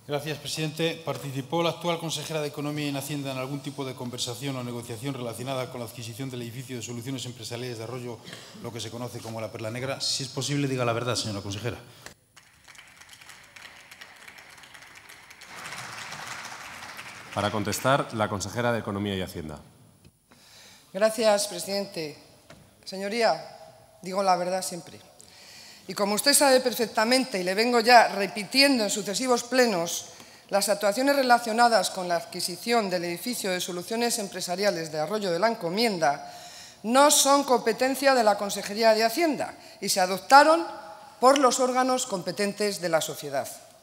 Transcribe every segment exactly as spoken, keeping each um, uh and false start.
Gracias, presidente. ¿Participó la actual consejera de Economía y Hacienda en algún tipo de conversación o negociación relacionada con la adquisición del edificio de Soluciones Empresariales de Arroyo, lo que se conoce como la Perla Negra? Si es posible, diga la verdad, señora consejera. Para contestar, la consejera de Economía y Hacienda. Gracias, presidente. Señoría, digo la verdad siempre. Y como usted sabe perfectamente, y le vengo ya repitiendo en sucesivos plenos, las actuaciones relacionadas con la adquisición del edificio de Soluciones Empresariales de Arroyo de la Encomienda no son competencia de la Consejería de Hacienda y se adoptaron por los órganos competentes de la sociedad.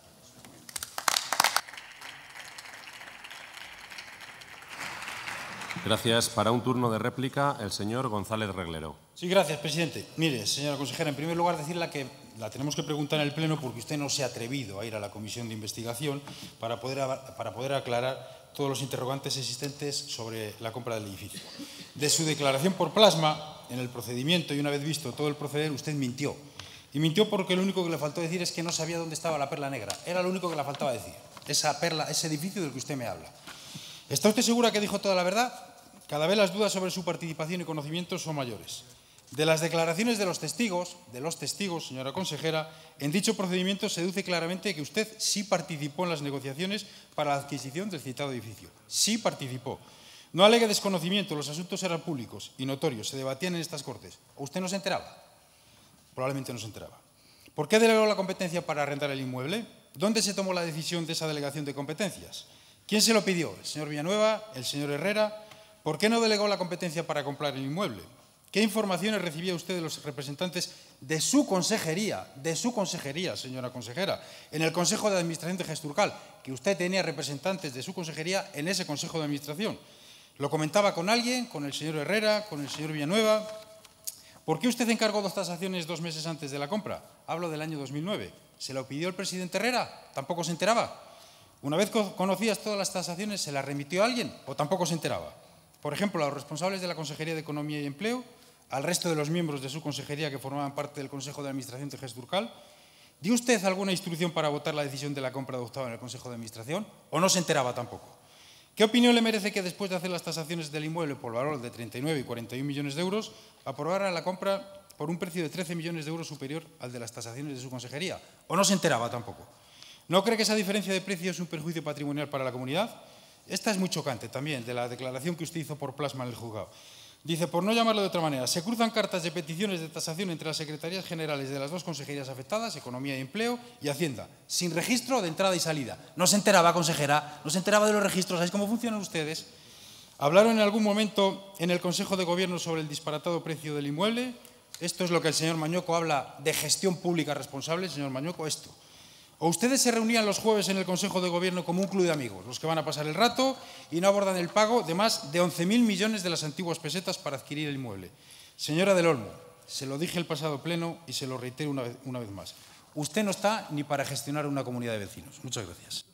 Gracias. Para un turno de réplica, el señor González Reglero. Sí, gracias, presidente. Mire, señora consejera, en primer lugar decirle que la tenemos que preguntar en el Pleno porque usted no se ha atrevido a ir a la comisión de investigación para poder, para poder aclarar todos los interrogantes existentes sobre la compra del edificio. De su declaración por plasma, en el procedimiento y una vez visto todo el proceder, usted mintió. Y mintió porque lo único que le faltó decir es que no sabía dónde estaba la Perla Negra. Era lo único que le faltaba decir, esa perla, ese edificio del que usted me habla. ¿Está usted segura que dijo toda la verdad? Cada vez las dudas sobre su participación y conocimientos son mayores. De las declaraciones de los testigos, de los testigos, señora consejera, en dicho procedimiento se deduce claramente que usted sí participó en las negociaciones para la adquisición del citado edificio. Sí participó. No alegue desconocimiento, los asuntos eran públicos y notorios, se debatían en estas Cortes. ¿O usted no se enteraba? Probablemente no se enteraba. ¿Por qué delegó la competencia para arrendar el inmueble? ¿Dónde se tomó la decisión de esa delegación de competencias? ¿Quién se lo pidió? ¿El señor Villanueva? ¿El señor Herrera? ¿Por qué no delegó la competencia para comprar el inmueble? ¿Qué informaciones recibía usted de los representantes de su consejería, de su consejería, señora consejera, en el Consejo de Administración de Gesturcal, que usted tenía representantes de su consejería en ese Consejo de Administración? ¿Lo comentaba con alguien, con el señor Herrera, con el señor Villanueva? ¿Por qué usted encargó dos tasaciones dos meses antes de la compra? Hablo del año dos mil nueve. ¿Se lo pidió el presidente Herrera? ¿Tampoco se enteraba? Una vez conocidas todas las tasaciones, ¿se las remitió a alguien o tampoco se enteraba? Por ejemplo, a los responsables de la Consejería de Economía y Empleo, al resto de los miembros de su consejería que formaban parte del Consejo de Administración de Gesturcal. ¿Dio usted alguna instrucción para votar la decisión de la compra adoptada en el Consejo de Administración o no se enteraba tampoco? ¿Qué opinión le merece que después de hacer las tasaciones del inmueble por valor de treinta y nueve y cuarenta y un millones de euros, aprobara la compra por un precio de trece millones de euros superior al de las tasaciones de su consejería? ¿O no se enteraba tampoco? ¿No cree que esa diferencia de precio es un perjuicio patrimonial para la comunidad? Esta es muy chocante también, de la declaración que usted hizo por plasma en el juzgado. Dice, por no llamarlo de otra manera, se cruzan cartas de peticiones de tasación entre las secretarías generales de las dos consejerías afectadas, Economía y Empleo, y Hacienda, sin registro de entrada y salida. No se enteraba, consejera, no se enteraba de los registros. ¿Sabéis cómo funcionan ustedes? ¿Hablaron en algún momento en el Consejo de Gobierno sobre el disparatado precio del inmueble? Esto es lo que el señor Mañoco habla de gestión pública responsable, señor Mañoco, esto. ¿O ustedes se reunían los jueves en el Consejo de Gobierno como un club de amigos, los que van a pasar el rato y no abordan el pago de más de once mil millones de las antiguas pesetas para adquirir el inmueble? Señora del Olmo, se lo dije el pasado pleno y se lo reitero una vez, una vez más. Usted no está ni para gestionar una comunidad de vecinos. Muchas gracias.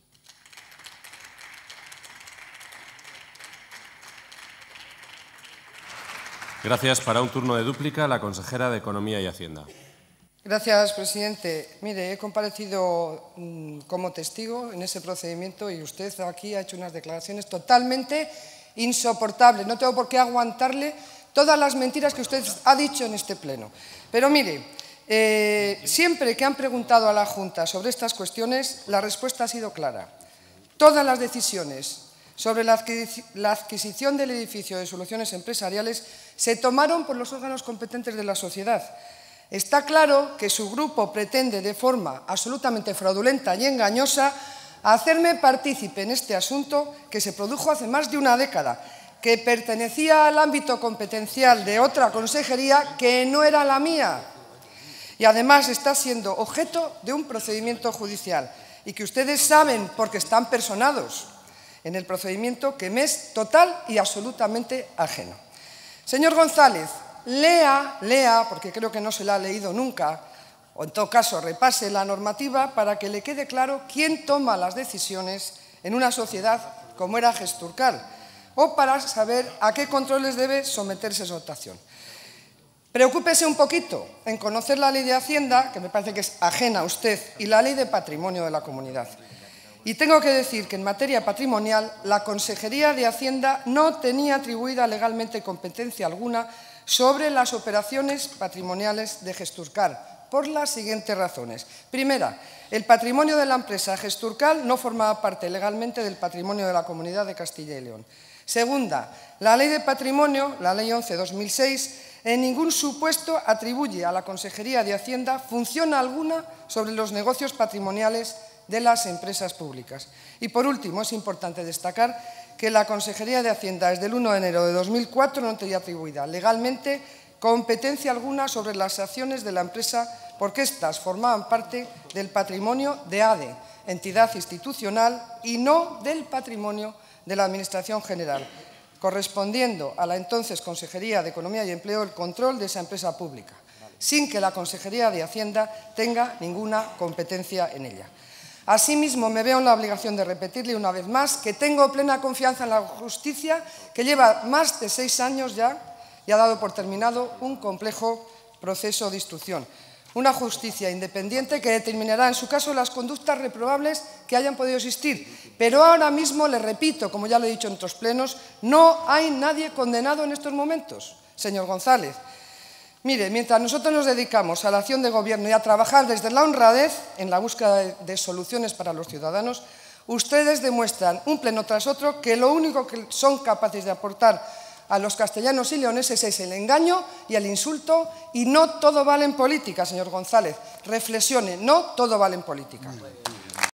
Gracias. Para un turno de dúplica, la consejera de Economía y Hacienda. Gracias, presidente. Mire, he comparecido mmm, como testigo en ese procedimiento y usted aquí ha hecho unas declaraciones totalmente insoportables. No tengo por qué aguantarle todas las mentiras que usted ha dicho en este pleno. Pero mire, eh, siempre que han preguntado a la Junta sobre estas cuestiones, la respuesta ha sido clara. Todas las decisiones sobre la adquisición del edificio de Soluciones Empresariales se tomaron por los órganos competentes de la sociedad. Está claro que su grupo pretende de forma absolutamente fraudulenta y engañosa hacerme partícipe en este asunto que se produjo hace más de una década, que pertenecía al ámbito competencial de otra consejería que no era la mía y además está siendo objeto de un procedimiento judicial y que ustedes saben porque están personados en el procedimiento que me es total y absolutamente ajeno. Señor González, lea, lea, porque creo que no se la ha leído nunca, o en todo caso repase la normativa para que le quede claro quién toma las decisiones en una sociedad como era Gesturcal, o para saber a qué controles debe someterse esa dotación. Preocúpese un poquito en conocer la ley de Hacienda, que me parece que es ajena a usted, y la ley de patrimonio de la comunidad. Y tengo que decir que en materia patrimonial la Consejería de Hacienda no tenía atribuida legalmente competencia alguna sobre las operaciones patrimoniales de Gesturcal, por las siguientes razones. Primera, el patrimonio de la empresa Gesturcal no formaba parte legalmente del patrimonio de la Comunidad de Castilla y León. Segunda, la Ley de Patrimonio, la Ley once barra dos mil seis, en ningún supuesto atribuye a la Consejería de Hacienda función alguna sobre los negocios patrimoniales de las empresas públicas. Y, por último, es importante destacar que la Consejería de Hacienda desde el uno de enero de dos mil cuatro no tenía atribuida legalmente competencia alguna sobre las acciones de la empresa porque éstas formaban parte del patrimonio de A D E, entidad institucional, y no del patrimonio de la Administración General, correspondiendo a la entonces Consejería de Economía y Empleo el control de esa empresa pública, sin que la Consejería de Hacienda tenga ninguna competencia en ella. Asimismo, me veo en la obligación de repetirle una vez más que tengo plena confianza en la justicia, que lleva más de seis años ya y ha dado por terminado un complejo proceso de instrucción. Una justicia independiente que determinará, en su caso, las conductas reprobables que hayan podido existir. Pero ahora mismo, le repito, como ya lo he dicho en otros plenos, no hay nadie condenado en estos momentos, señor González. Mire, mientras nosotros nos dedicamos a la acción de gobierno y a trabajar desde la honradez en la búsqueda de, de soluciones para los ciudadanos, ustedes demuestran un pleno tras otro que lo único que son capaces de aportar a los castellanos y leoneses es el engaño y el insulto, y no todo vale en política, señor González. Reflexione, no todo vale en política.